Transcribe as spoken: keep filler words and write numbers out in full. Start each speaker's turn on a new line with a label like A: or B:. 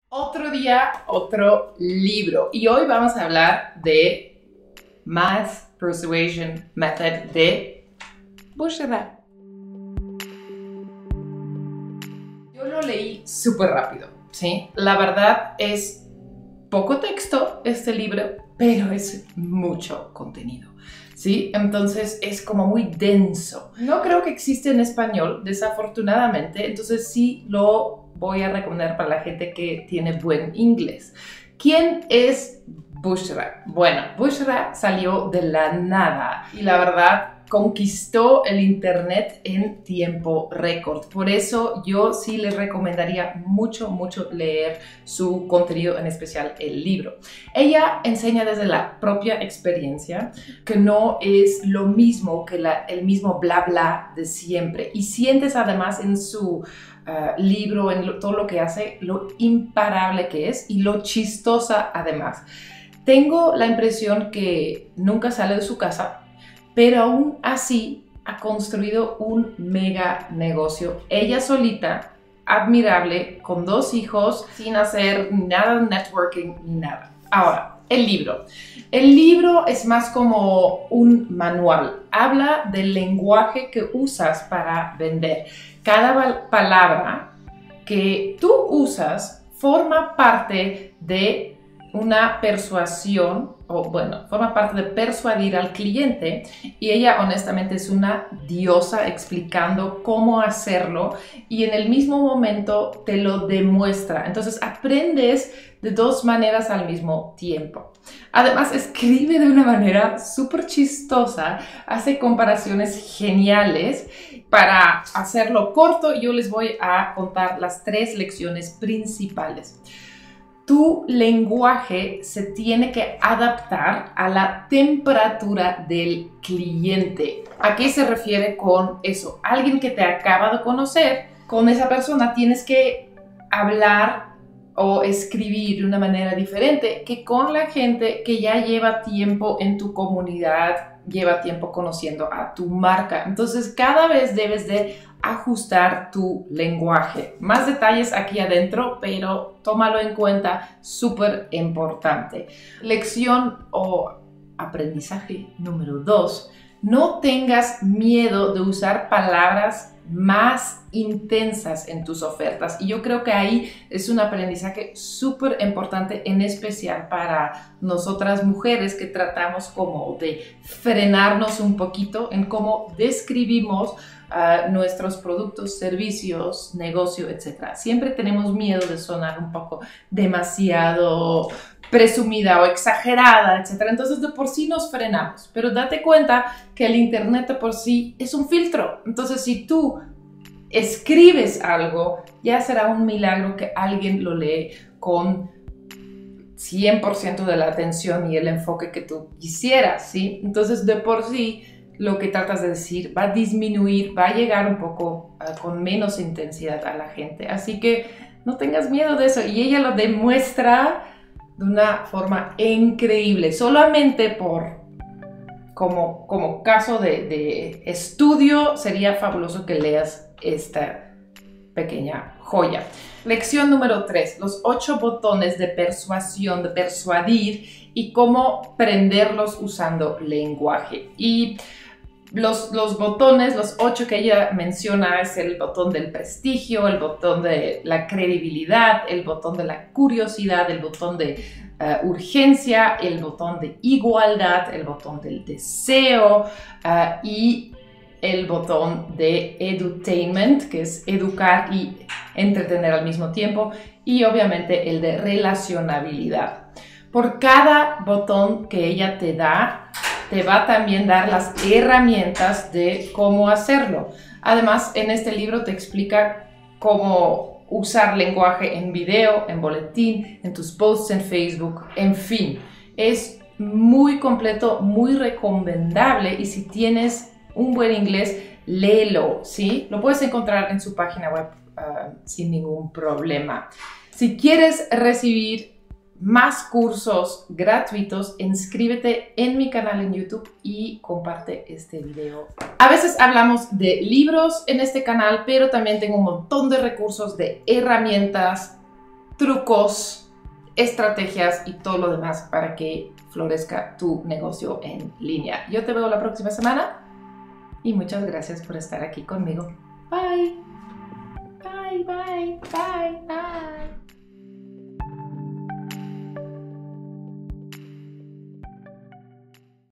A: Otro día, otro libro. Y hoy vamos a hablar de Mass Persuasion Method de Bushra. Yo lo leí súper rápido, ¿sí? La verdad es poco texto este libro, pero es mucho contenido, ¿sí? Entonces es como muy denso. No creo que existe en español, desafortunadamente, entonces sí lo voy a recomendar para la gente que tiene buen inglés. ¿Quién es Bushra? Bueno, Bushra salió de la nada y la verdad conquistó el internet en tiempo récord. Por eso yo sí les recomendaría mucho, mucho leer su contenido, en especial el libro. Ella enseña desde la propia experiencia que no es lo mismo que la, el mismo bla bla de siempre. Y sientes además en su Uh, libro, en lo, todo lo que hace, lo imparable que es y lo chistosa además. Tengo la impresión que nunca sale de su casa, pero aún así ha construido un mega negocio. Ella solita, admirable, con dos hijos, sin hacer nada de networking ni nada. Ahora, el libro. El libro es más como un manual. Habla del lenguaje que usas para vender. Cada palabra que tú usas forma parte de una persuasión, o bueno, forma parte de persuadir al cliente, y ella honestamente es una diosa explicando cómo hacerlo y en el mismo momento te lo demuestra. Entonces aprendes de dos maneras al mismo tiempo. Además escribe de una manera súper chistosa, hace comparaciones geniales. Para hacerlo corto, yo les voy a contar las tres lecciones principales. Tu lenguaje se tiene que adaptar a la temperatura del cliente. ¿A qué se refiere con eso? Alguien que te acaba de conocer, con esa persona tienes que hablar o escribir de una manera diferente que con la gente que ya lleva tiempo en tu comunidad, lleva tiempo conociendo a tu marca. Entonces cada vez debes de ajustar tu lenguaje. Más detalles aquí adentro, pero tómalo en cuenta, súper importante. Lección o aprendizaje número dos. No tengas miedo de usar palabras más intensas en tus ofertas. Y yo creo que ahí es un aprendizaje súper importante, en especial para nosotras mujeres que tratamos como de frenarnos un poquito en cómo describimos uh, nuestros productos, servicios, negocio, etcétera. Siempre tenemos miedo de sonar un poco demasiado presumida o exagerada, etcétera. Entonces de por sí nos frenamos, pero date cuenta que el internet de por sí es un filtro. Entonces si tú escribes algo, ya será un milagro que alguien lo lee con cien por ciento de la atención y el enfoque que tú quisieras, ¿sí? Entonces de por sí lo que tratas de decir va a disminuir, va a llegar un poco uh, con menos intensidad a la gente. Así que no tengas miedo de eso, y ella lo demuestra de una forma increíble. Solamente por como, como caso de, de estudio sería fabuloso que leas esta pequeña joya. Lección número tres, los ocho botones de persuasión, de persuadir y cómo prenderlos usando lenguaje. Y Los, los botones, los ocho que ella menciona, es el botón del prestigio, el botón de la credibilidad, el botón de la curiosidad, el botón de uh, urgencia, el botón de igualdad, el botón del deseo uh, y el botón de edutainment, que es educar y entretener al mismo tiempo, y obviamente el de relacionabilidad. Por cada botón que ella te da, te va a también dar las herramientas de cómo hacerlo. Además, en este libro te explica cómo usar lenguaje en video, en boletín, en tus posts en Facebook, en fin. Es muy completo, muy recomendable, y si tienes un buen inglés, léelo, ¿sí? Lo puedes encontrar en su página web uh, sin ningún problema. Si quieres recibir más cursos gratuitos, inscríbete en mi canal en YouTube y comparte este video. A veces hablamos de libros en este canal, pero también tengo un montón de recursos, de herramientas trucos, estrategias y todo lo demás para que florezca tu negocio en línea. Yo te veo la próxima semana y muchas gracias por estar aquí conmigo. Bye. Bye, bye, bye, bye.